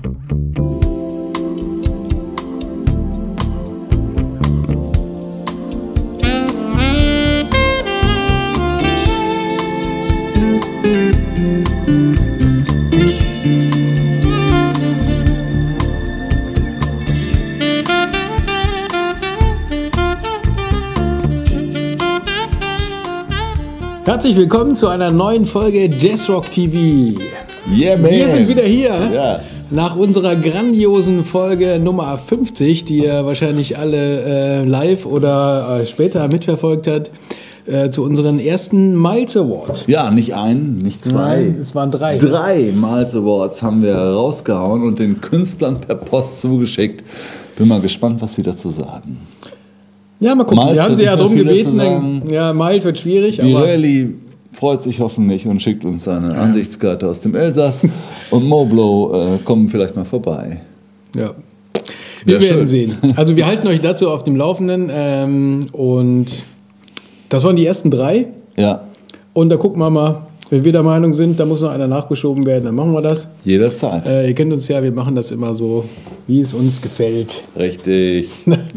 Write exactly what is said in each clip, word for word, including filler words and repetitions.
Herzlich willkommen zu einer neuen Folge Jazzrock T V. Yeah, man. Wir sind wieder hier ja. nach unserer grandiosen Folge Nummer fünfzig, die ihr wahrscheinlich alle äh, live oder äh, später mitverfolgt habt, äh, zu unseren ersten Miles Award. Ja, nicht ein, nicht zwei. Nein, es waren drei. Drei Miles Awards haben wir rausgehauen und den Künstlern per Post zugeschickt. Bin mal gespannt, was sie dazu sagen. Ja, mal gucken. Miles wir haben sie ja darum gebeten. Sagen. Ja, Miles wird schwierig. Pirelli freut sich hoffentlich und schickt uns seine ja. Ansichtskarte aus dem Elsass. Und Moblo äh, kommen vielleicht mal vorbei. Ja. Wir ja, werden schön. sehen. Also wir halten euch dazu auf dem Laufenden. Ähm, und das waren die ersten drei. Ja. Und da gucken wir mal, wenn wir der Meinung sind, da muss noch einer nachgeschoben werden, dann machen wir das. Jederzeit. Äh, ihr kennt uns ja, wir machen das immer so, wie es uns gefällt. Richtig.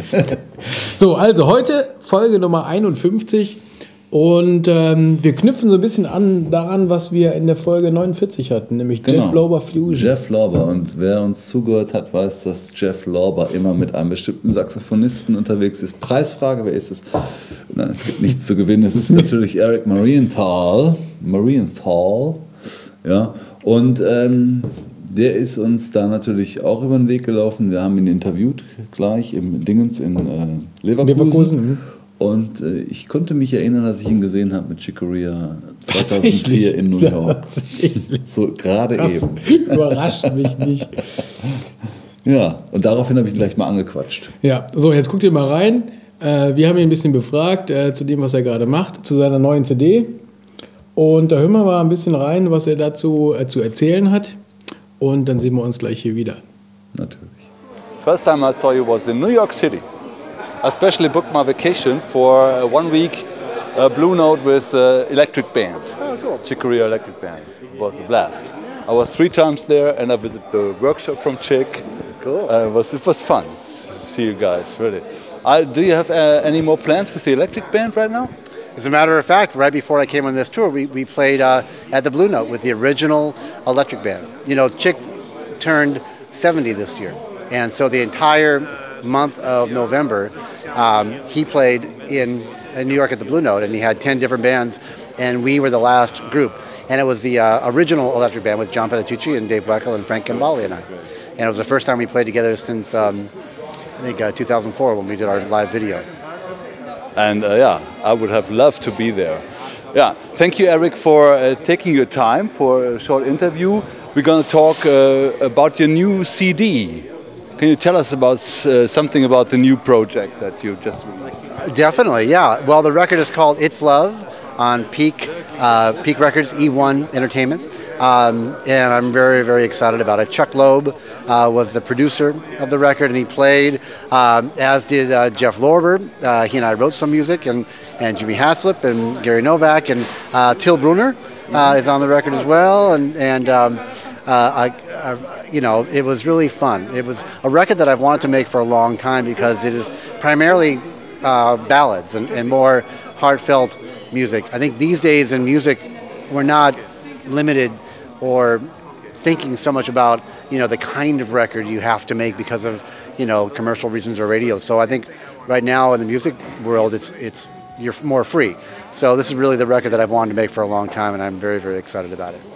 So, also heute Folge Nummer einundfünfzig und ähm, wir knüpfen so ein bisschen an daran, was wir in der Folge neunundvierzig hatten, nämlich genau. Jeff Lorber Fusion. Jeff Lorber, und wer uns zugehört hat, weiß, dass Jeff Lorber immer mit einem bestimmten Saxophonisten unterwegs ist. Preisfrage, wer ist es? Nein, es gibt nichts zu gewinnen. Es ist natürlich Eric Marienthal. Marienthal, ja, und ähm, der ist uns da natürlich auch über den Weg gelaufen. Wir haben ihn interviewt gleich im Dingens in äh, Leverkusen. Leverkusen. Und äh, ich konnte mich erinnern, dass ich ihn gesehen habe mit Chick Corea zweitausendvier in New York. So gerade eben. Überrascht mich nicht. Ja, und daraufhin habe ich ihn gleich mal angequatscht. Ja, so, jetzt guckt ihr mal rein. Äh, wir haben ihn ein bisschen befragt äh, zu dem, was er gerade macht, zu seiner neuen C D. Und da hören wir mal ein bisschen rein, was er dazu äh, zu erzählen hat. Und dann sehen wir uns gleich hier wieder. Natürlich. First time I saw you was in New York City. I especially booked my vacation for uh, one week uh, Blue Note with uh, Electric Band. Oh, cool. Chick Corea Electric Band. It was a blast. I was three times there and I visited the workshop from Chick. Cool. Uh, it, was, it was fun to see you guys, really. Uh, do you have uh, any more plans with the Electric Band right now? As a matter of fact, right before I came on this tour, we, we played uh, at the Blue Note with the original Electric Band. You know, Chick turned seventy this year, and so the entire month of November, um, he played in, in New York at the Blue Note, and he had ten different bands, and we were the last group. And it was the uh, original Electric Band with John Petitucci and Dave Weckl and Frank Gambale and I. And it was the first time we played together since, um, I think, uh, two thousand four when we did our live video. And uh, yeah, I would have loved to be there. Yeah, thank you, Eric, for uh, taking your time for a short interview. We're going to talk uh, about your new C D. Can you tell us about uh, something about the new project that you just released? Definitely, yeah. Well, the record is called It's Love on Peak, uh, Peak Records, E one Entertainment. Um, and I'm very, very excited about it. Chuck Loeb uh, was the producer of the record, and he played, um, as did uh, Jeff Lorber. Uh, he and I wrote some music, and, and Jimmy Haslip and Gary Novak, and uh, Till Bruner uh, is on the record as well. And, and um, uh, I, I, you know, it was really fun. It was a record that I've wanted to make for a long time because it is primarily uh, ballads and, and more heartfelt music. I think these days in music, we're not limited or thinking so much about, you know, the kind of record you have to make because of, you know, commercial reasons or radio. So I think right now in the music world, it's it's you're more free. So this is really the record that I've wanted to make for a long time, and I'm very, very excited about it.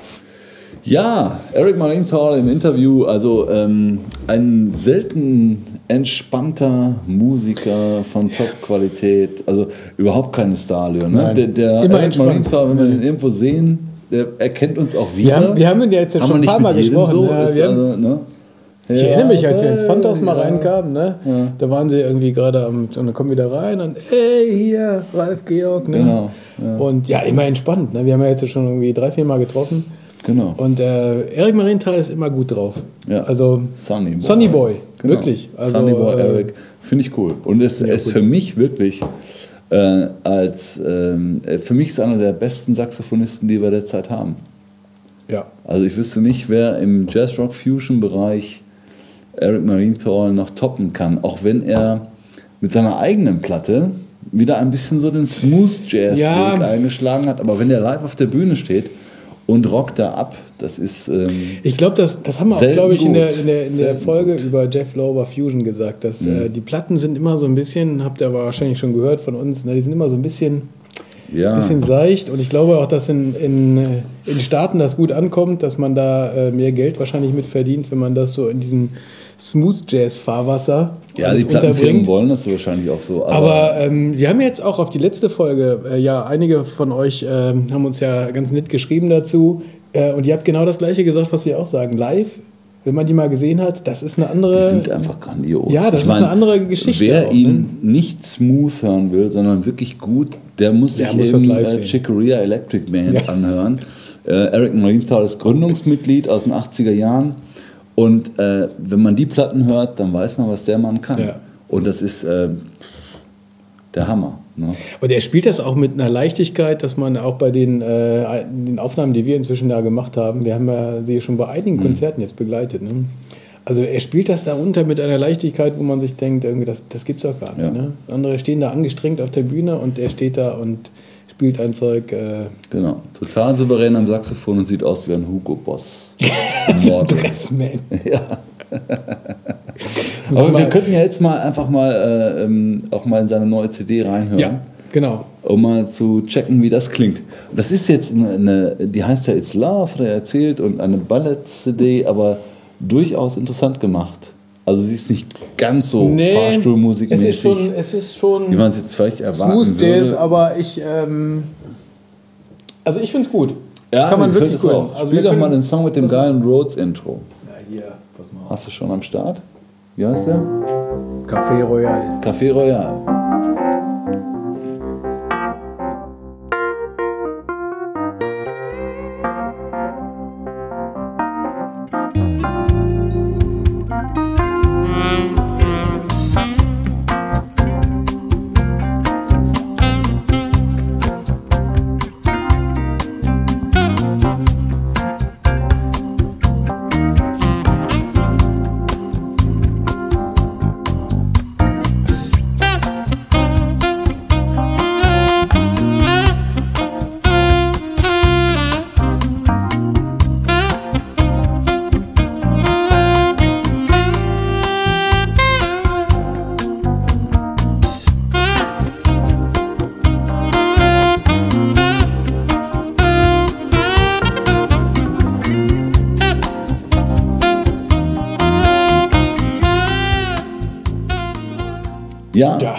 Ja, Eric Marienthal im Interview, also ähm, ein selten entspannter Musiker von Top-Qualität, also überhaupt keine Starlöhr. Ne? Der, der Immer Eric entspannt. Marienthal, wenn wir den irgendwo sehen, der erkennt uns auch wieder. Wir haben, wir haben ihn ja jetzt ja schon ein paar Mal gesprochen. So, ja, ist, wir haben, also, ne? Ich ja, erinnere mich, als wir ins Pfandhaus mal ja. reinkamen, ne? Ja. Da waren sie irgendwie gerade am, und dann kommen wir da rein und ey, hier, Ralf Georg, ne? Genau. Ja. Und ja, immer entspannt, ne? Wir haben ja jetzt ja schon irgendwie drei, vier Mal getroffen. Genau. Und äh, Eric Marienthal ist immer gut drauf. Ja. Also Sunny Boy. Sunny Boy, genau. wirklich. Also, Sunny Boy, äh, Eric, finde ich cool. Und es ja, ist für mich wirklich, äh, als, ähm, für mich ist einer der besten Saxophonisten, die wir derzeit haben. Ja. Also ich wüsste nicht, wer im Jazz-Rock-Fusion-Bereich Eric Marienthal noch toppen kann, auch wenn er mit seiner eigenen Platte wieder ein bisschen so den Smooth-Jazz-Weg Ja. eingeschlagen hat. Aber wenn der live auf der Bühne steht und rockt da ab, das ist... Ähm, Ich glaube, das, das haben wir auch, selten glaube ich, in gut. der, in der, in der Selten Folge gut. über Jeff Lorber Fusion gesagt, dass Mhm. äh, die Platten sind immer so ein bisschen, habt ihr aber wahrscheinlich schon gehört von uns, ne, die sind immer so ein bisschen, ja, bisschen seicht. Und ich glaube auch, dass in, in, äh, in Staaten das gut ankommt, dass man da äh, mehr Geld wahrscheinlich mit verdient, wenn man das so in diesen Smooth-Jazz-Fahrwasser ja, alles die Plattenfirmen unterbringt. wollen das wahrscheinlich auch so. Aber, Aber ähm, wir haben jetzt auch auf die letzte Folge, äh, ja, einige von euch ähm, haben uns ja ganz nett geschrieben dazu. Äh, und ihr habt genau das Gleiche gesagt, was sie auch sagen. Live, wenn man die mal gesehen hat, das ist eine andere... die sind einfach grandios. Ja, das Ich ist mein, eine andere Geschichte Wer auch, ihn nicht smooth hören will, sondern wirklich gut, der muss Der sich muss das eben live äh, sehen. Chicoria Electric Band Ja. anhören. Äh, Eric Marienthal ist Gründungsmitglied aus den achtziger Jahren. Und äh, wenn man die Platten hört, dann weiß man, was der Mann kann. Ja. Und das ist äh, der Hammer. Ne? Und er spielt das auch mit einer Leichtigkeit, dass man auch bei den, äh, den Aufnahmen, die wir inzwischen da gemacht haben, wir haben ja sie schon bei einigen Konzerten jetzt begleitet. Ne? Also er spielt das da unter mit einer Leichtigkeit, wo man sich denkt, irgendwie, das, das gibt's doch gar nicht. Ja. Ne? Andere stehen da angestrengt auf der Bühne und er steht da und spielt ein Zeug. Äh, Genau. Total souverän am Saxophon und sieht aus wie ein Hugo Boss. Mortal. Dressman. Ja. Muss Aber wir mal- könnten ja jetzt mal einfach mal äh, ähm, auch mal in seine neue C D reinhören. Ja, genau. Um mal zu checken, wie das klingt. Das ist jetzt eine, eine die heißt ja It's Love, hat er erzählt, und eine Ballad-C D, aber durchaus interessant gemacht. Also sie ist nicht ganz so Fahrstuhlmusikmäßig, es ist schon, es ist schon wie man es jetzt vielleicht erwarten Smooth Jazz, würde. aber ich, ähm, also ich finde es gut. Ja, Kann man mir wirklich gefällt es hören. auch. Also Spiel wir doch können- mal den Song mit dem geilen Rhodes-Intro. Ja, hier, pass mal auf. Hast du schon am Start? Wie heißt der? Café Royal. Café Royal. Ja. Ja,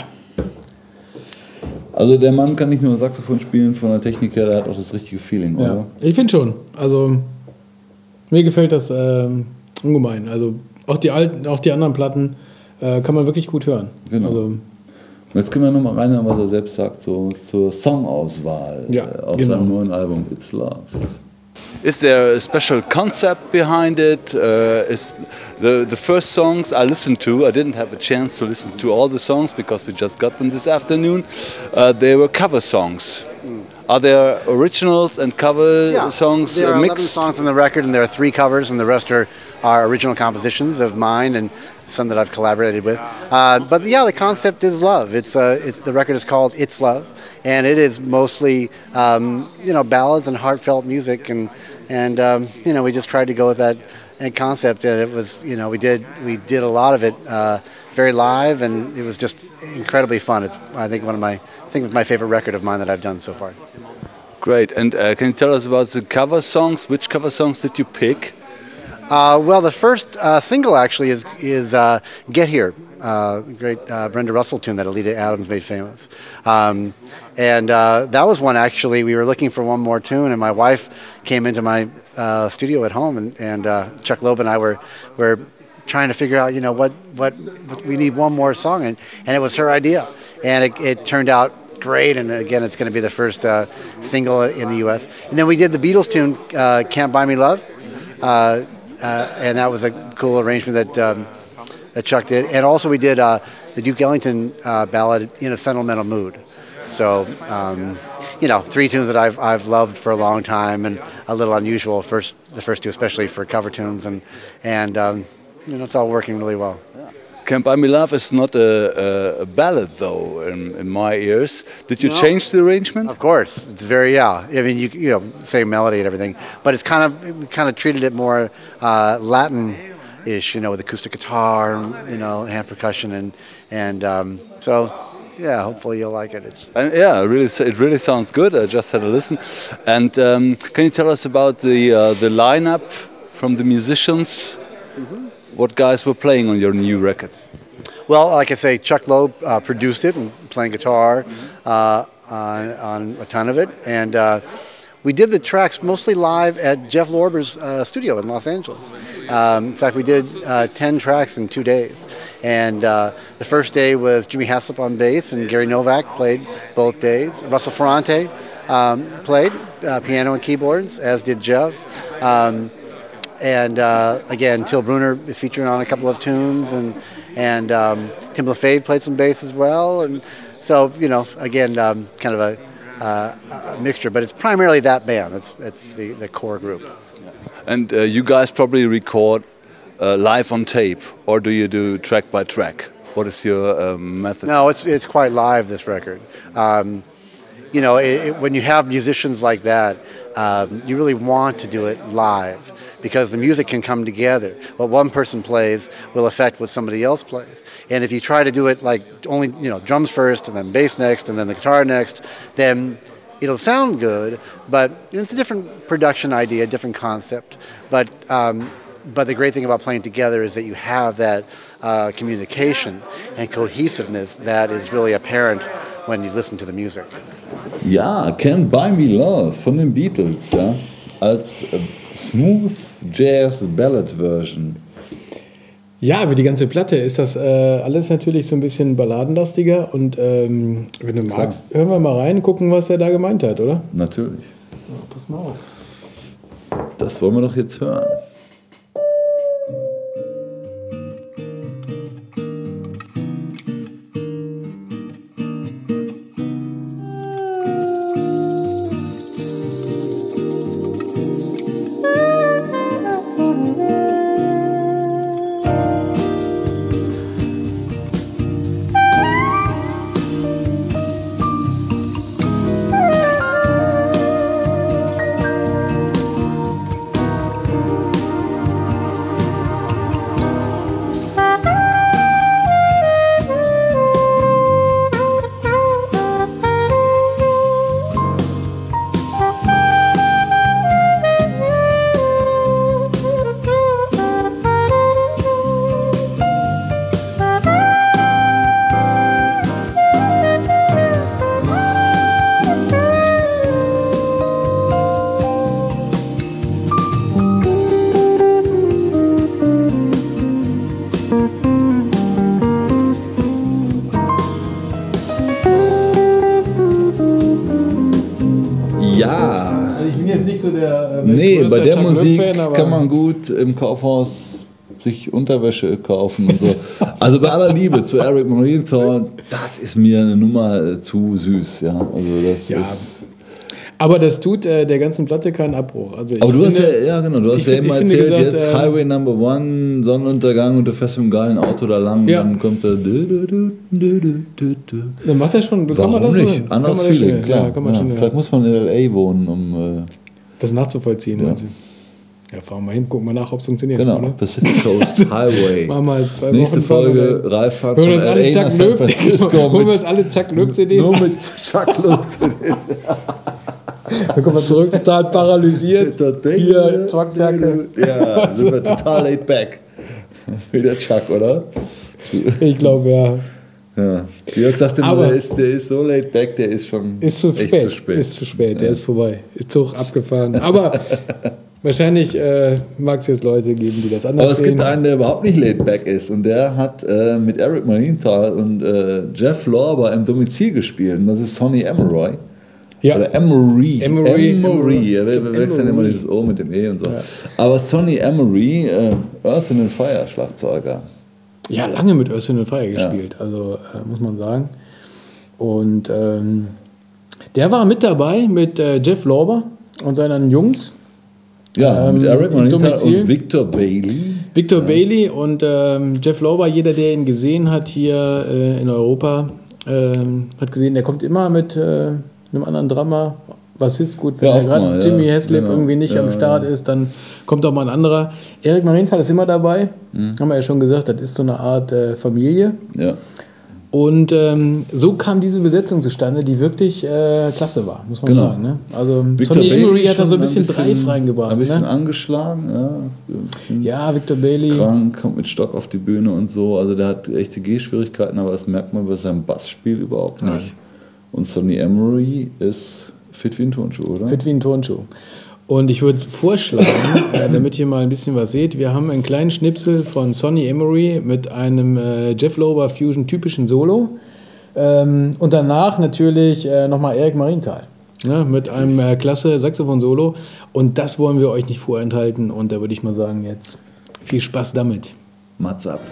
Also der Mann kann nicht nur Saxophon spielen von der Technik her, der hat auch das richtige Feeling, ja. oder? Ich finde schon. Also mir gefällt das ähm, ungemein. Also auch die alten, auch die anderen Platten äh, kann man wirklich gut hören. Genau. Also, Und jetzt können wir nochmal reinhören, was er selbst sagt, so zur Songauswahl Ja, äh, auf genau. seinem neuen Album It's Love. Is there a special concept behind it? Uh, is the the first songs I listened to? I didn't have a chance to listen to all the songs because we just got them this afternoon. Uh, they were cover songs. Are there originals and cover songs There uh, are eleven mixed? songs on the record, and there are three covers, and the rest are, are original compositions of mine and some that I've collaborated with. Uh, but yeah, the concept is love. It's uh, it's the record is called It's Love, and it is mostly um, you know ballads and heartfelt music, and and um, you know we just tried to go with that uh, concept, and it was you know we did we did a lot of it uh, very live, and it was just incredibly fun. It's I think one of my I think it's my favorite record of mine that I've done so far. Great. And uh, can you tell us about the cover songs? Which cover songs did you pick? Uh, well, the first uh, single actually is is uh, "Get Here," uh, the great uh, Brenda Russell tune that Alita Adams made famous, um, and uh, that was one actually we were looking for one more tune, and my wife came into my uh, studio at home, and, and uh, Chuck Loeb and I were were trying to figure out, you know, what what, what we need one more song, and, and it was her idea, and it, it turned out great, and again, it's going to be the first uh, single in the U S And then we did the Beatles tune, uh, "Can't Buy Me Love." Uh, Uh, and that was a cool arrangement that um, that Chuck did. And also we did uh, the Duke Ellington uh, ballad "In a Sentimental Mood." So um, you know, three tunes that I've I've loved for a long time, and a little unusual. First, the first two, especially for cover tunes, and and um, you know, it's all working really well. Can't Buy Me Love is not a, a, a ballad, though, in, in my ears. Did you No. change the arrangement? Of course, it's very yeah. I mean, you you know, same melody and everything, but it's kind of we kind of treated it more uh, Latin-ish, you know, with acoustic guitar, you know, hand percussion, and and um, so yeah. Hopefully, you'll like it. It's And yeah, it really, it really sounds good. I just had a listen. And um, can you tell us about the uh, the lineup from the musicians? Mm-hmm. What guys were playing on your new record? well, like I say, Chuck Loeb uh, produced it and playing guitar uh, on, on a ton of it, and uh, we did the tracks mostly live at Jeff Lorber's uh, studio in Los Angeles. Um, in fact, we did uh, ten tracks in two days, and uh, the first day was Jimmy Haslip on bass, and Gary Novak played both days. Russell Ferrante um, played uh, piano and keyboards, as did Jeff. Um, And uh, again, Till Brunner is featuring on a couple of tunes, and and um, Tim LaFave played some bass as well. And so, you know, again, um, kind of a, uh, a mixture, but it's primarily that band. It's it's the, the core group. And uh, you guys probably record uh, live on tape, or do you do track by track? What is your um, method? No, it's it's quite live, this record. Um, you know, it, it, when you have musicians like that, um, you really want to do it live, because the music can come together. What one person plays will affect what somebody else plays. And if you try to do it like only, you know, drums first and then bass next and then the guitar next, then it'll sound good, but it's a different production idea, a different concept. But um, but the great thing about playing together is that you have that uh, communication and cohesiveness that is really apparent when you listen to the music. Ja, Can't Buy Me Love von den Beatles, ja, als äh, Smooth Jazz Ballad Version. Ja, über die ganze Platte ist das äh, alles natürlich so ein bisschen balladenlastiger, und ähm, wenn du Klar. magst, hören wir mal rein, gucken, was er da gemeint hat, oder? Natürlich. Oh, pass mal auf. Das wollen wir doch jetzt hören. Ja, Also ich bin jetzt nicht so der äh, nee, bei der Chuck Musik Loeb-Fan, aber kann man gut im Kaufhaus sich Unterwäsche kaufen und so. Also bei aller Liebe zu Eric Marienthal, das ist mir eine Nummer zu süß. Ja, also das Ja. ist. Aber das tut äh, der ganzen Platte keinen Abbruch. Also ich Aber du hast finde, ja, ja genau, du hast ich ja find- immer ich finde erzählt, gesagt, jetzt äh, Highway Number One, Sonnenuntergang und du fährst mit einem geilen Auto da lang, Ja. und dann kommt da. Du, du, du, du, du, du, du. Dann macht er schon. Kann Warum man das nicht? Kann Anderes man das Feeling, schnell, klar. Ja, kann man Ja, schnell, vielleicht muss man in L A wohnen, um. Äh, das nachzuvollziehen. Ja. Also. Ja, fahren wir hin, gucken wir nach, ob es funktioniert. Genau, Oder? Pacific Coast Highway. Machen wir zwei Nächste Wochen fahren Folge, wir Reifahrt Hören von uns L A alle nach Chuck San Loeb, Francisco holen wir mit, uns alle Chuck Loeb C Ds nur an. mit Chuck Loeb C Ds. Dann kommen wir zurück, total paralysiert. Hier, Zwangsjacke. Ja, sind wir total laid back. Wie der Chuck, oder? Ich glaube, ja. Ja. Jörg sagte immer, Aber- der ist, der ist so laid back, der ist schon Ist zu echt spät. zu spät. Ist zu spät, der ist vorbei. Zug abgefahren. Aber wahrscheinlich äh, mag es jetzt Leute geben, die das anders Aber es sehen. gibt einen, der überhaupt nicht laid back ist, und der hat äh, mit Eric Marienthal und äh, Jeff Lorber im Domizil gespielt, und das ist Sonny Emery. ja. Oder Emery. Emery. Emery. Ja, wir, wir wechseln immer Emery. dieses O mit dem E und so. Ja. Aber Sonny Emery, äh, Earth and Fire Schlagzeuger. ja, lange mit Earth, Wind and Fire gespielt, also äh, muss man sagen. Und ähm, der war mit dabei mit äh, Jeff Lorber und seinen Jungs. Ja, ähm, mit Eric Marienthal Domizil. und Victor Bailey. Victor ja. Bailey und ähm, Jeff Lorber, jeder, der ihn gesehen hat hier äh, in Europa, ähm, hat gesehen, der kommt immer mit äh, einem anderen Drummer. Was ist gut, wenn Ja, er gerade mal, Jimmy ja, Haslip genau. irgendwie nicht Ja, am Start ja. ist, dann kommt auch mal ein anderer. Eric Marienthal ist immer dabei, Mhm. haben wir ja schon gesagt, das ist so eine Art äh, Familie. Ja. Und ähm, so kam diese Besetzung zustande, die wirklich äh, klasse war, muss man Genau. sagen. Ne? Also Victor Sonny Bailey Emery hat da so ein schon bisschen, Drive reingebracht. Ein bisschen Ne? angeschlagen, ja. Ein bisschen Ja, Victor Bailey. krank, kommt mit Stock auf die Bühne und so. Also der hat echte Gehschwierigkeiten, aber das merkt man bei seinem Bassspiel überhaupt nicht. Nein. Und Sonny Emery ist fit wie ein Turnschuh, oder? Fit wie ein Turnschuh. Und ich würde vorschlagen, äh, damit ihr mal ein bisschen was seht, wir haben einen kleinen Schnipsel von Sonny Emery mit einem äh, Jeff Lorber Fusion typischen Solo. Ähm, und danach natürlich äh, nochmal Eric Marienthal, ne, mit einem äh, klasse Saxophon-Solo. Und das wollen wir euch nicht vorenthalten. Und da würde ich mal sagen, jetzt viel Spaß damit. Mats ab.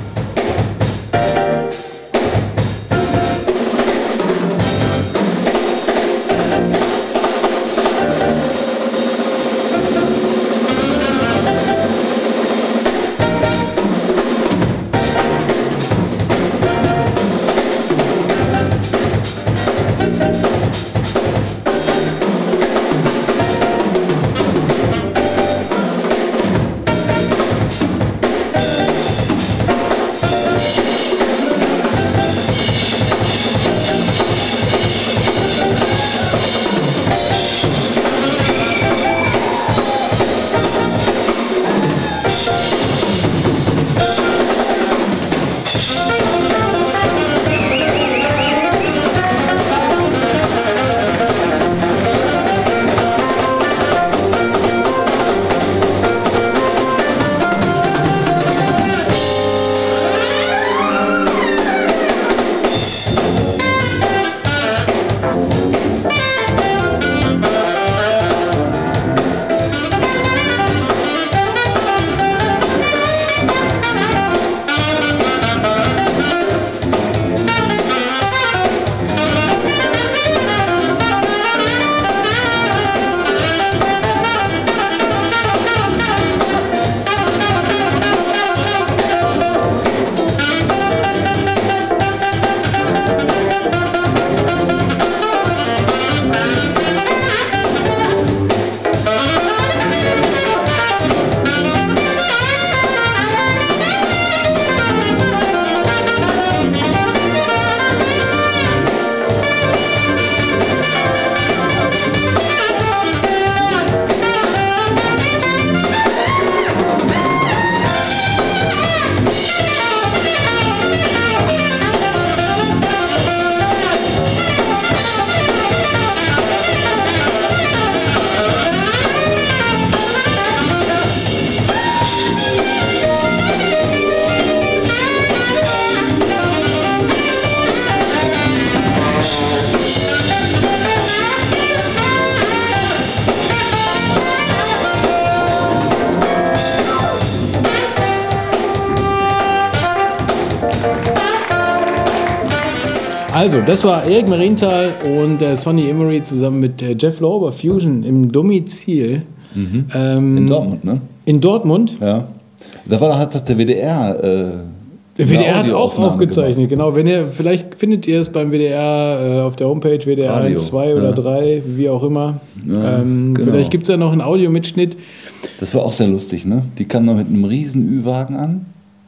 Also, das war Eric Marienthal und äh, Sonny Emery zusammen mit äh, Jeff Lorber Fusion im Domizil. Mhm. Ähm, In Dortmund, ne? In Dortmund. Ja. Da war, hat der W D R. Äh, Der W D R hat auch Audioaufnahme aufgezeichnet, gemacht. genau. Wenn ihr, vielleicht findet ihr es beim W D R äh, auf der Homepage W D R Radio, eins, zwei oder ja. drei, wie auch immer. Ja, ähm, genau. Vielleicht gibt es ja noch einen Audiomitschnitt. Das war auch sehr lustig, ne? Die kamen da mit einem riesen Ü-Wagen an.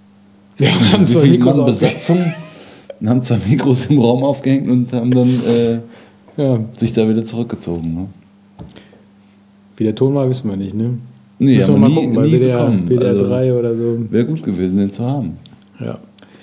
Wir haben Wie zwei viel Mikros Mann aufgehängt. Besatzung. Und haben zwei Mikros im Raum aufgehängt und haben dann äh, Ja, sich da wieder zurückgezogen. Ne? wie der Ton war, wissen wir nicht, ne? Nee, Müssen wir haben mal nie- gucken, bei nie W D R, bekommen. W D R Also, drei oder so. Wäre gut gewesen, den zu haben. Ja.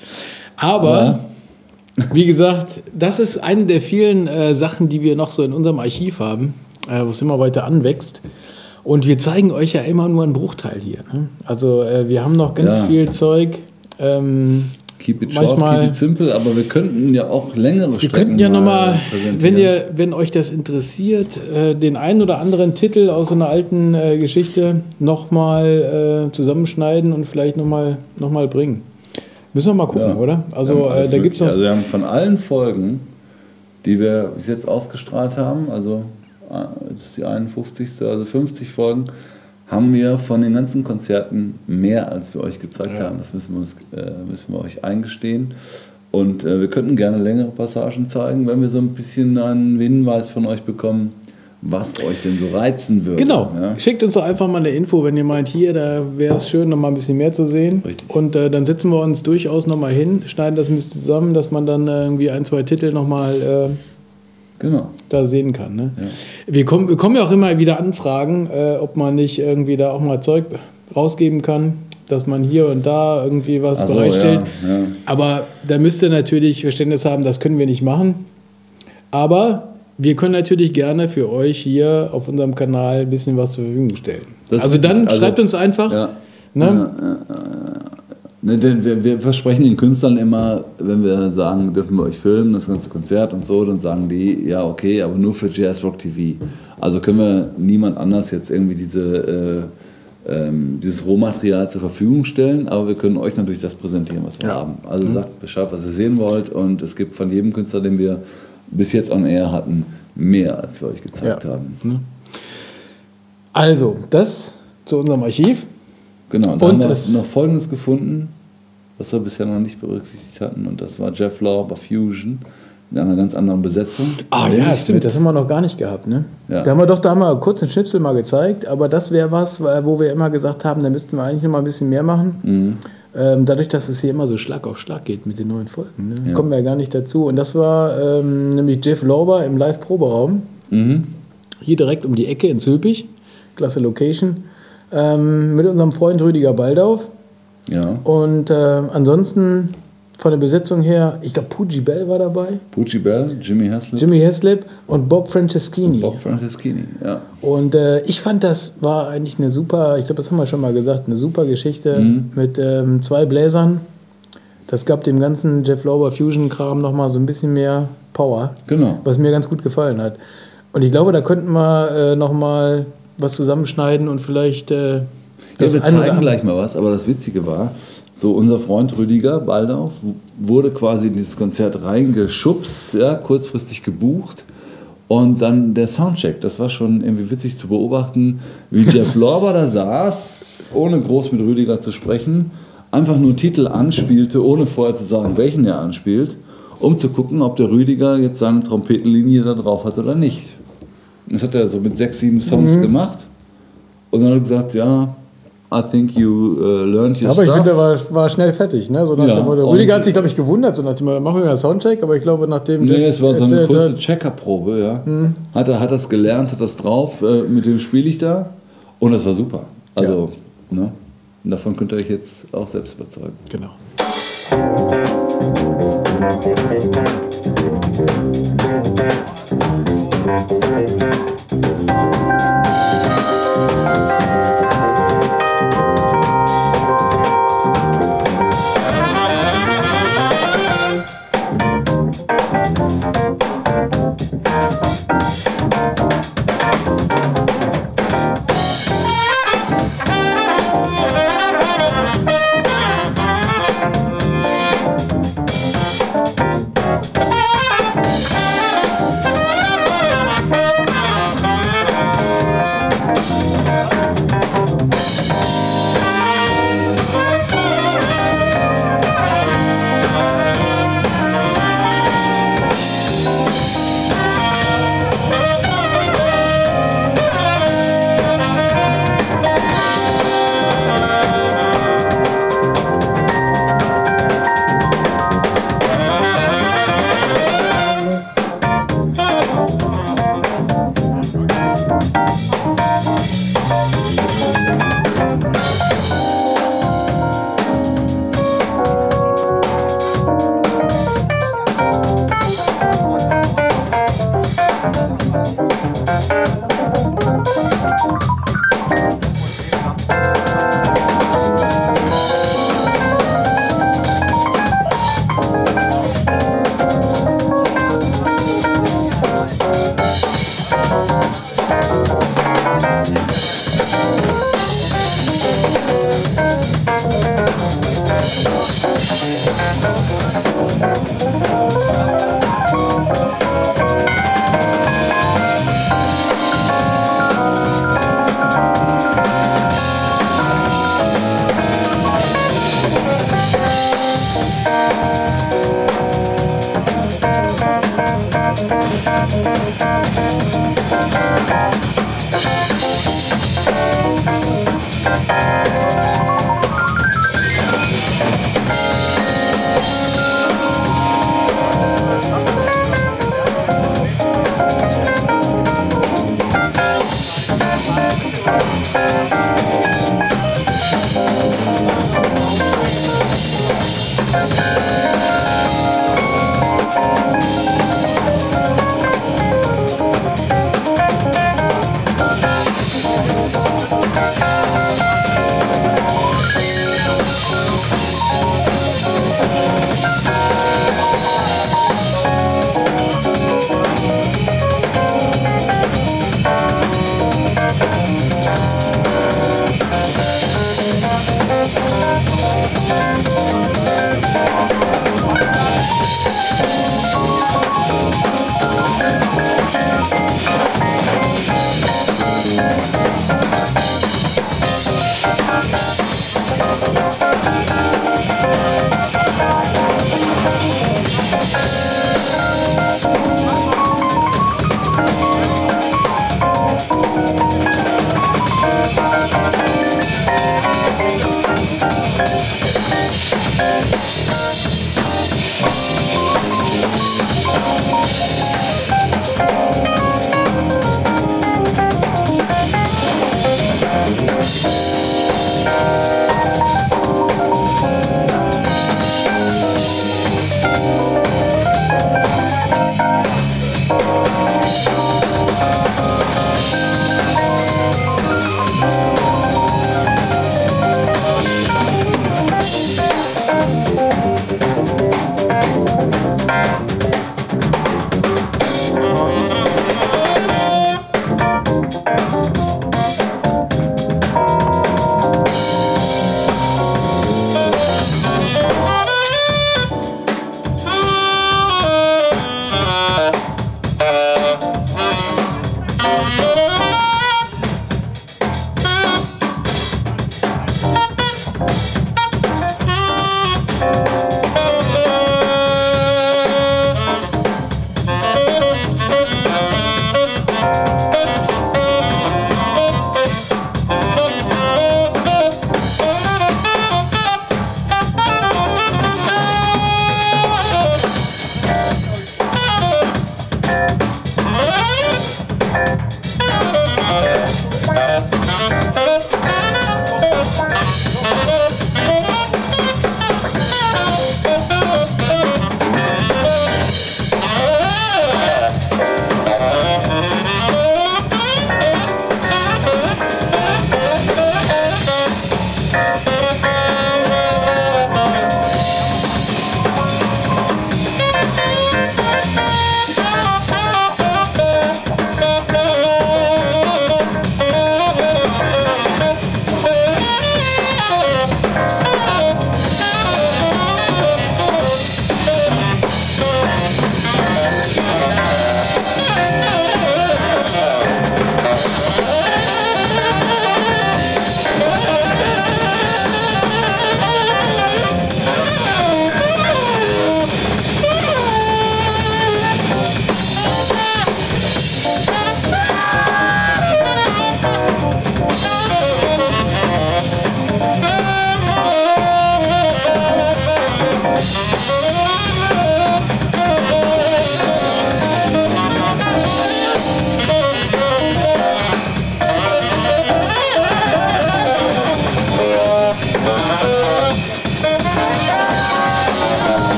Aber, wie gesagt, das ist eine der vielen äh, Sachen, die wir noch so in unserem Archiv haben, äh, wo es immer weiter anwächst. Und wir zeigen euch ja immer nur einen Bruchteil hier. Ne? Also äh, wir haben noch ganz Ja. viel Zeug. Ähm, Keep it short, Manchmal- keep it simple, aber wir könnten ja auch längere wir Strecken könnten ja mal nochmal, präsentieren. wenn ihr, wenn euch das interessiert, äh, den einen oder anderen Titel aus so einer alten äh, Geschichte nochmal äh, zusammenschneiden und vielleicht nochmal noch mal bringen. Müssen wir mal gucken, Ja. oder? Also Wir haben äh, alles da gibt es Mögliche. noch. Also wir haben von allen Folgen, die wir bis jetzt ausgestrahlt haben, also äh, das ist die einundfünfzigste, also fünfzig Folgen, haben wir von den ganzen Konzerten mehr, als wir euch gezeigt Ja. haben. Das müssen wir, uns, äh, müssen wir euch eingestehen. Und äh, wir könnten gerne längere Passagen zeigen, wenn wir so ein bisschen einen Hinweis von euch bekommen, was euch denn so reizen würde. Genau. Ja? Schickt uns doch einfach mal eine Info, wenn ihr meint, hier, da wäre es schön, noch mal ein bisschen mehr zu sehen. Richtig. Und äh, dann setzen wir uns durchaus noch mal hin, schneiden das ein bisschen zusammen, dass man dann äh, irgendwie ein, zwei Titel noch mal äh, Genau. da sehen kann. Ne? Ja. Wir kommen, wir kommen ja auch immer wieder Anfragen, äh, ob man nicht irgendwie da auch mal Zeug rausgeben kann, dass man hier und da irgendwie was Ach so, bereitstellt. ja, ja. Aber da müsst ihr natürlich Verständnis haben, das können wir nicht machen. Aber wir können natürlich gerne für euch hier auf unserem Kanal ein bisschen was zur Verfügung stellen. Das also ist dann richtig. Also, schreibt uns einfach. Ja. Ne? Ja, ja, ja. Ne, denn wir, wir versprechen den Künstlern immer, wenn wir sagen, dürfen wir euch filmen, das ganze Konzert und so, dann sagen die, ja okay, aber nur für Jazz Rock T V. Also können wir niemand anders jetzt irgendwie diese, äh, ähm, dieses Rohmaterial zur Verfügung stellen, aber wir können euch natürlich das präsentieren, was wir Ja. haben. Also sagt Bescheid, was ihr sehen wollt, und es gibt von jedem Künstler, den wir bis jetzt on air hatten, mehr, als wir euch gezeigt Ja. haben. Also, das zu unserem Archiv. Genau, da Und haben wir es- noch Folgendes gefunden, was wir bisher noch nicht berücksichtigt hatten, und das war Jeff Lorber Fusion in einer ganz anderen Besetzung. Ah ja, Nämlich stimmt, mit- das haben wir noch gar nicht gehabt. Ne? Ja. Da haben wir doch da mal kurz einen Schnipsel mal gezeigt, aber das wäre was, wo wir immer gesagt haben, da müssten wir eigentlich noch mal ein bisschen mehr machen. Mhm. Ähm, dadurch, dass es hier immer so Schlag auf Schlag geht mit den neuen Folgen, ne? Ja. kommen wir ja gar nicht dazu. Und das war ähm, nämlich Jeff Lorber im Live-Proberaum, Mhm. hier direkt um die Ecke in Zülpich, klasse Location, ähm, mit unserem Freund Rüdiger Baldauf. Ja, Und äh, ansonsten von der Besetzung her, ich glaube, Pooji Bell war dabei, Pucci Bell, Jimmy Haslett, Jimmy Haslip und Bob Franceschini. Bob Franceschini. Ja. Und äh, ich fand, das war eigentlich eine super, ich glaube, das haben wir schon mal gesagt, eine super Geschichte Mhm. mit ähm, zwei Bläsern. Das gab dem ganzen Jeff Lorber Fusion-Kram nochmal so ein bisschen mehr Power, Genau. was mir ganz gut gefallen hat. Und ich glaube, da könnten wir äh, nochmal was zusammenschneiden und vielleicht äh, Ja, das wir ein oder zeigen andere- gleich mal was, aber das Witzige war, so unser Freund Rüdiger Baldauf wurde quasi in dieses Konzert reingeschubst, ja, kurzfristig gebucht, und dann der Soundcheck, das war schon irgendwie witzig zu beobachten, wie Jeff Lorber da saß, ohne groß mit Rüdiger zu sprechen, einfach nur Titel anspielte, ohne vorher zu sagen, welchen er anspielt, um zu gucken, ob der Rüdiger jetzt seine Trompetenlinie da drauf hat oder nicht. Das hat er so mit sechs, sieben Songs Mhm. gemacht, und dann hat er gesagt, ja, I think you uh, learned your Aber ich stuff. finde, der war, war schnell fertig. Ne? So nach Ja, dem Motto. und- Rüdiger hat sich, glaube ich, gewundert. So nach dem Motto, machen wir einen Soundcheck. Aber ich glaube, nachdem Nee, Jeff es war so eine erzählt kurze hat- Checkerprobe, ja. Hat er hat das gelernt, hat das drauf, äh, mit dem spiele ich da, und das war super. Also, ne? Und davon könnt ihr euch jetzt auch selbst überzeugen. Genau.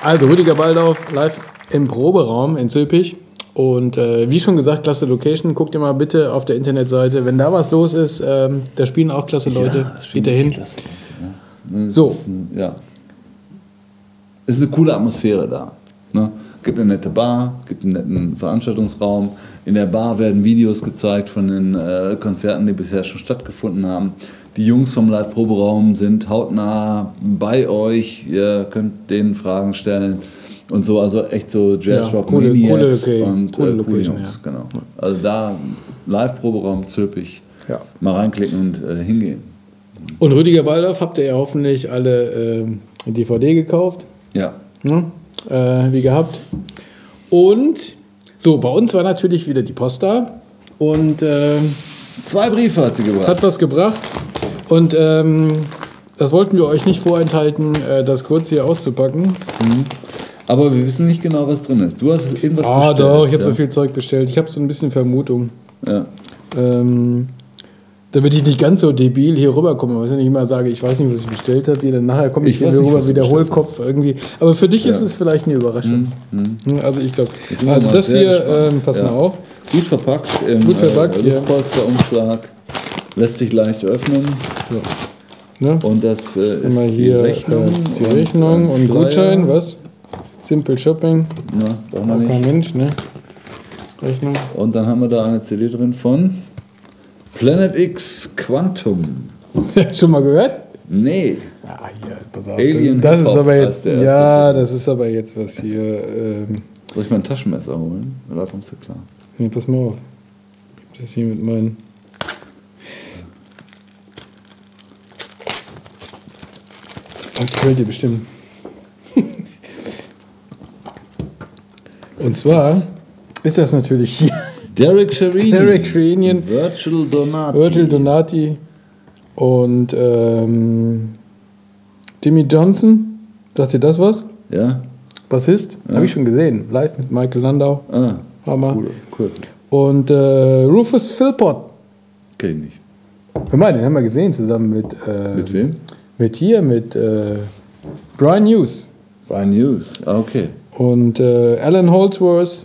Also Rüdiger Baldauf live im Proberaum in Zülpich. Und äh, wie schon gesagt, klasse Location. Guckt ihr mal bitte auf der Internetseite. Wenn da was los ist, ähm, da spielen auch klasse Leute. Ja, Geht da hin. Klasse Leute, ja. So. Ist ein, ja. Es ist eine coole Atmosphäre da. Ne? Gibt eine nette Bar, gibt einen netten Veranstaltungsraum. In der Bar werden Videos gezeigt von den äh, Konzerten, die bisher schon stattgefunden haben. Die Jungs vom Live-Proberaum sind hautnah bei euch. Ihr könnt denen Fragen stellen. Und so, also echt so Jazz-Rock, ja, Maniacs coole, okay, und coole äh, coole Location, Jungs. ja. Genau. Also da Live-Proberaum Zülpich, Ja. mal reinklicken und äh, hingehen. Und Rüdiger Baldauf habt ihr ja hoffentlich alle äh, D V D gekauft. Ja. Ne? Äh, wie gehabt. Und so, bei uns war natürlich wieder die Post da. Und äh, Zwei Briefe hat sie gebracht. hat was gebracht. Und ähm, das wollten wir euch nicht vorenthalten, äh, das kurz hier auszupacken. Aber wir wissen nicht genau, was drin ist. Du hast irgendwas Ah, bestellt. doch, ich habe ja? so viel Zeug bestellt. Ich habe so ein bisschen Vermutung. Ja. Ähm, damit ich nicht ganz so debil hier rüberkomme, was ich nicht immer sage, ich weiß nicht, was ich bestellt habe, dann nachher komme ich, Ich hier weiß so nicht, rüber was wie du der bestellt Hohlkopf irgendwie. Aber für dich ist Ja. es vielleicht eine Überraschung. Hm, Also ich glaube, Jetzt sind wir also mal das sehr hier, gespannt. ähm, pass Ja. mal auf. Gut verpackt im Gut verpackt, äh, ja. Luftpolsterumschlag. Lässt sich leicht öffnen. Ne? Und das äh, ist Immer hier die Rechnung. äh, ist die und Rechnung ein und Flyer. Gutschein, was? Simple Shopping, Na, brauchen wir auch kein nicht. Mensch, ne? Rechnung. Und dann haben wir da eine C D drin von Planet X Quantum. Schon mal gehört? Nee. Ja, hier, pass auf. Alien das, das ist Hip-Hop aber als jetzt, der erste ja, Titel. das ist aber jetzt was hier. Ähm, Soll ich mal ein Taschenmesser holen? Oder kommst du klar? nee, pass mal auf. Ich hab das hier mit meinen. Das gefällt dir bestimmt. Und zwar ist das natürlich hier Derek Sherinian. Derek Sherinian. Virgil Donati. Virgil Donati und ähm, Jimmy Johnson. Sagt ihr das was? Ja? Bassist? Habe ich schon gesehen. Live mit Michael Landau. Ah, Hammer. cool. cool. Und äh, Rufus Philpott. Kenn ich nicht. Hör mal, den haben wir gesehen zusammen mit. Äh, Mit wem? Mit hier, mit äh, Brian Hughes. Brian Hughes. Ah, okay. Und äh, Alan Holdsworth.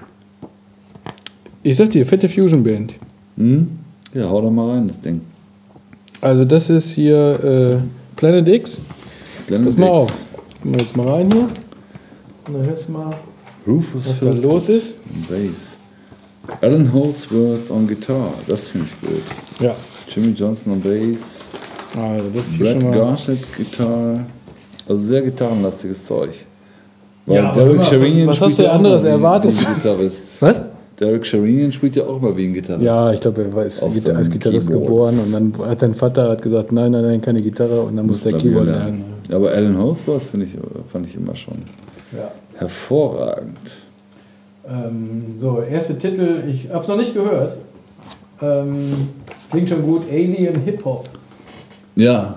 Ich sag dir, fette Fusion Band. Hm? Ja, hau doch mal rein, das Ding. Also das ist hier äh, Planet X. Planet Pass mal X. auf. Gehen wir jetzt mal rein hier. Und dann hörst du mal, Rufus was da Philpott los ist. on Bass. Alan Holdsworth on Guitar. Das finde ich gut. Ja. Jimmy Johnson on Bass. Also das ist hier Brad schon mal. Garnett Gitarre. Also sehr gitarrenlastiges Zeug. Weil Ja, aber Derek hör mal, Sherinian was spielt hast du ja auch anderes mal wie- erwartet? wie ein Gitarrist. Was? Derek Sherinian spielt ja auch mal wie ein Gitarrist. Ja, ich glaube, er war ist Auf Gita- als seinen Gitarrist Keyboards. geboren und dann hat sein Vater hat gesagt, nein, nein, nein, keine Gitarre und dann muss der Klavier Keyboard lernen. lernen. Ja, aber Alan Holdsworth finde ich, fand ich immer schon Ja. hervorragend. Ähm, so, erste Titel, ich hab's noch nicht gehört. Ähm, klingt schon gut, Alien Hip Hop. Ja.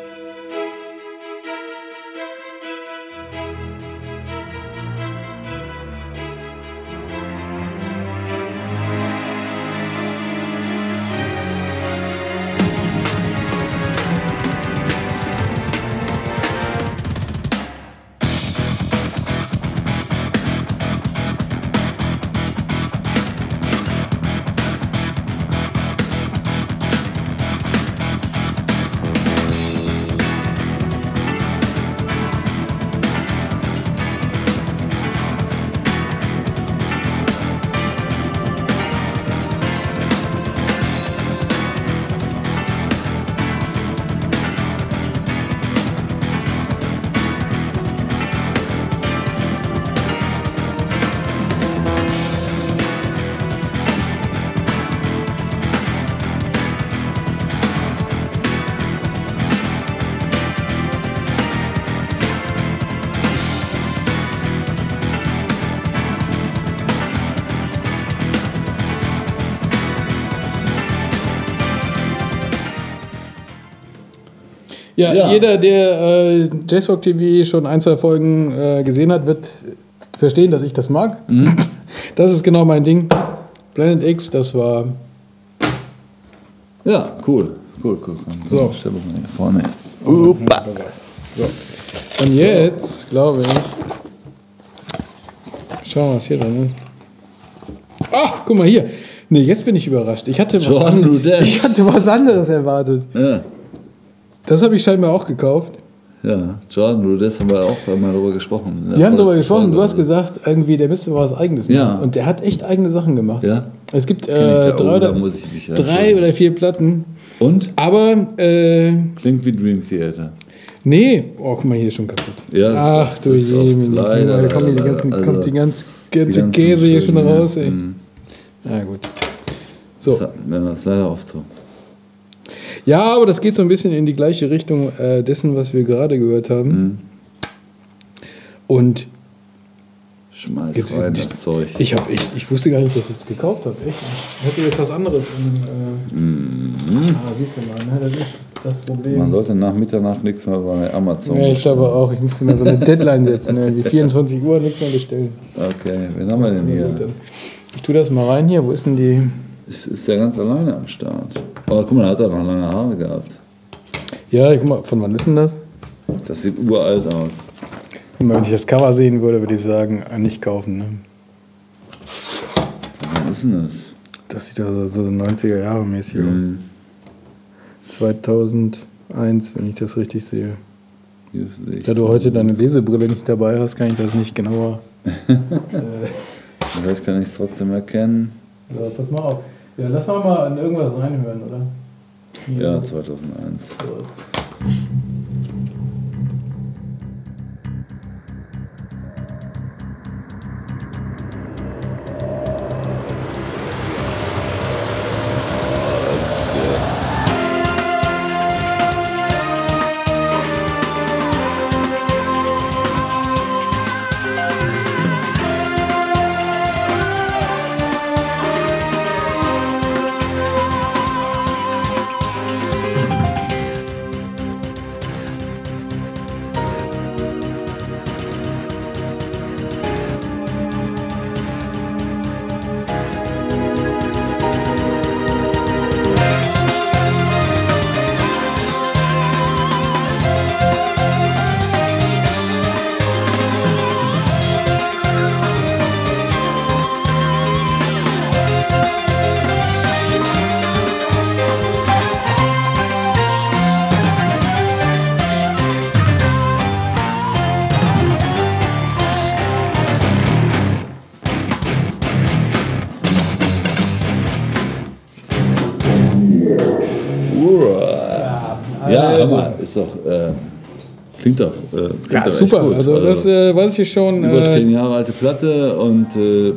Ja, Ja. jeder, der äh, Jazzrock T V schon ein, zwei Folgen äh, gesehen hat, wird verstehen, dass ich das mag. Das ist genau mein Ding. Planet X, das war. Ja, cool. Cool, cool. Komm, So. Stell mal hier vorne. Upa. So. Und jetzt, glaube ich, Schauen wir mal, was hier drin ist. Ach, guck mal hier. Nee, jetzt bin ich überrascht. Ich hatte was, Jordan an, Rudess. ich hatte was anderes erwartet. Ja, Das habe ich scheinbar auch gekauft. ja. Jordan Rudess haben wir auch mal darüber gesprochen. in der Wir haben darüber vorletzten gesprochen. Folge. Du hast gesagt, irgendwie, der müsste was Eigenes machen. Ja. Und der hat echt eigene Sachen gemacht. Ja? Es gibt Kenn ich äh, ja. Oh, drei, da oder, muss ich mich ja drei entschuldigen. oder vier Platten. Und? Aber, äh, Klingt wie Dream Theater. nee. Oh, guck mal, hier ist schon kaputt. Ja, das Ach ist- du das ist je, oft Mini. leider, Da kommt hier die leider, ganzen, also kommt die ganze, ganze Die ganzen Käse hier schon schönen, raus. Ey. mm, Ja, gut. So. Das, ja, das ist leider oft so. Ja, aber das geht so ein bisschen in die gleiche Richtung äh, dessen, was wir gerade gehört haben. Mhm. Und Schmeiß Jetzt- rein das Zeug. ich, hab, ich, ich wusste gar nicht, dass ich es gekauft habe. Echt? Ich hätte jetzt was anderes. In, äh, Mhm. ah, siehst du mal, ne? Das ist das Problem. Man sollte nach Mitternacht nichts mehr bei Amazon Ja, ich bestellen. glaube auch, ich müsste mir so eine Deadline setzen, ne? Wie vierundzwanzig Uhr nichts mehr bestellen. Okay, wen haben wir denn Na hier? gut, dann. Ich tue das mal rein hier. Wo ist denn die? Ist, ist der ganz alleine am Start. Aber guck mal, da hat er noch lange Haare gehabt. Ja, guck mal, von wann ist denn das? Das sieht uralt aus. Guck mal, wenn ich das Cover sehen würde, würde ich sagen, äh, nicht kaufen. Ne? Was ist denn das? Das sieht also so neunziger Jahre mäßig aus. Mhm. zweitausendeins, wenn ich das richtig sehe. Hier sehe ich. Da du heute deine Lesebrille nicht dabei hast, kann ich das nicht genauer. Vielleicht kann ich es trotzdem erkennen. Ja, pass mal auf. Ja, lass mal mal in irgendwas reinhören, oder? Hier. Ja, zweitausendeins. Ja, Also. Hammer. Ist doch. Äh, klingt doch. Äh, klingt Ja, doch echt super. gut. Also, das äh, weiß ich schon. über Äh, zehn Jahre alte Platte und. Äh,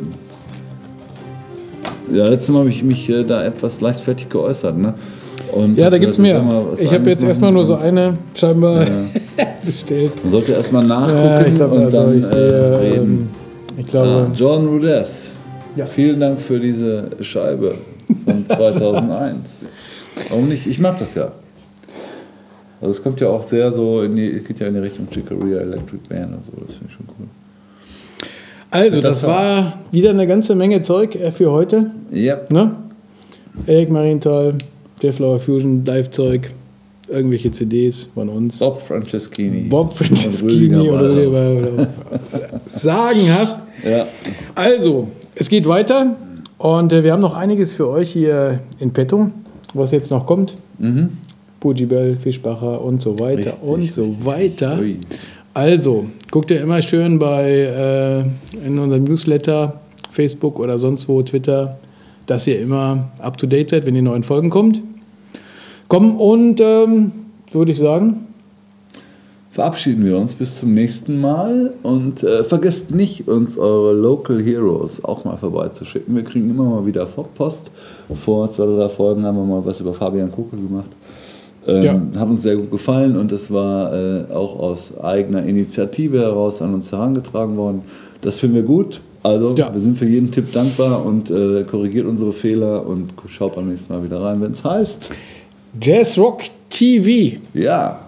ja, letztes Mal habe ich mich äh, da etwas leichtfertig geäußert. Ne? Und ja, da hab gibt es gesagt, mehr. sag mal, was Ich habe anderes jetzt erstmal machen nur so und- eine scheinbar Ja. bestellt. Man sollte erstmal nachgucken Ja, ich glaube, und also dann ich sehe, äh, ähm, reden. ich glaube, Ah, Jordan Rudess. Ja. Vielen Dank für diese Scheibe von zweitausendeins. Warum nicht? Ich mag das ja. Also es kommt ja auch sehr so in die, geht ja in die Richtung Chicoria Electric Band und so, das finde ich schon cool. also das das war wieder eine ganze Menge Zeug äh, für heute. Ja, Ne? Eric Marienthal, Deathflower Fusion, Live-Zeug, irgendwelche C Ds von uns. Bob Franceschini. Bob Franceschini Und oder, Rüdiger oder, oder sagenhaft. Ja, Also, es geht weiter und äh, wir haben noch einiges für euch hier in petto, was jetzt noch kommt. mhm. Bujibel, Fischbacher und so weiter Richtig, und so richtig. weiter. Ui. Also, guckt ihr immer schön bei äh, in unserem Newsletter, Facebook oder sonst wo, Twitter, dass ihr immer up to date seid, wenn die neuen Folgen kommt. Kommen und ähm, würde ich sagen, Verabschieden wir uns bis zum nächsten Mal und äh, vergesst nicht, uns eure Local Heroes auch mal vorbeizuschicken. Wir kriegen immer mal wieder Post. Vor zwei oder drei Folgen haben wir mal was über Fabian Kuckel gemacht. Ähm, Ja. Hat uns sehr gut gefallen und das war äh, auch aus eigener Initiative heraus an uns herangetragen worden. Das finden wir gut. Also Ja. wir sind für jeden Tipp dankbar und äh, korrigiert unsere Fehler und schaut beim nächsten Mal wieder rein, wenn es heißt. Jazz Rock T V. Ja.